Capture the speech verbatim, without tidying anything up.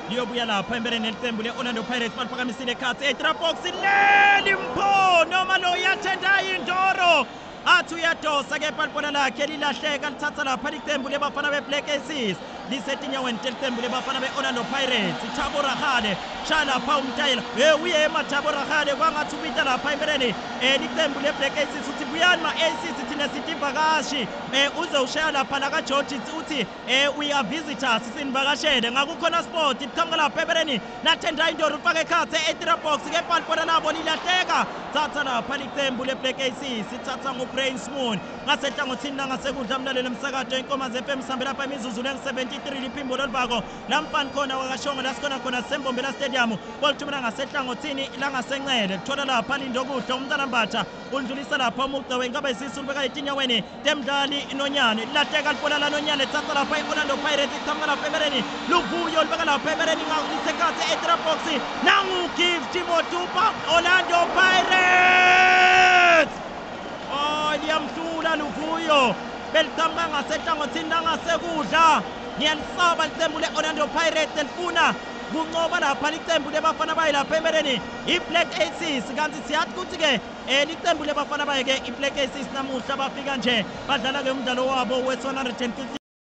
liyobuya lapha embereni elicembu le-Orlando Pirates baliphakamisile ikhathi edrabox leli mpho noma lo uyathendayo indoro athi uyadosa kepha libona lakhe lilahleka lithatha lapha licembu lebafana be-Black Aces lisetinyaweni telicembu lebafana be-Orlando Pirates. Thabo Rahane sha lapha umtayela eh uyema Thabo Rahane kwangathi ubita lapha embereni eh licembu le-Black Aces uthi buyani ma-Aces thina sitivakashi eh uze ushaya lapha la kaJoji uthi eh we are visitors sinivakashele ngakukhona sport iqhamuka lapha embereni nathenda indoro ufake ikhathi edrabox kepha libona labo lilahleka thatha lapha licembu le-Black Aces sithatha nguPrince Moon ngasehlangothini nangasekudla mlalelo emsakazo inkomazi F M sihambe lapha imizuzulu engu-seventy-three liphimbo lolibako lamfani khona wakashongo lasikhona khona Sembombela Stadium bolithumela ngasehlangothini langasencele lithola lapha lindokudla umntana mbatha ulidlulisa lapha umuca wengabe isisu libeka etinyaweni temdlali Nonyane lilahleka libona la Nonyane lithatha lapha i-Orlando Pirates iqhamuka lapha embereni luvuyo libeka lapha embereni lisekhathi edrabox nangu-Gift Motupa Orlando Pirates oh liyamhlula luvuyo beliqhamuka ngasehlangothini langasekudla ngiyalisaba licembu le-Orlando Pirates lifuna kunqoba lapha licembu lebafana baye lapha embereni i-Black Aces kanti siyathi ukuthi-ke um licembu lebafana baye-ke i-Black Aces namuhla bafika nje badlala-ke umdlalo wabo we-one hundred fifty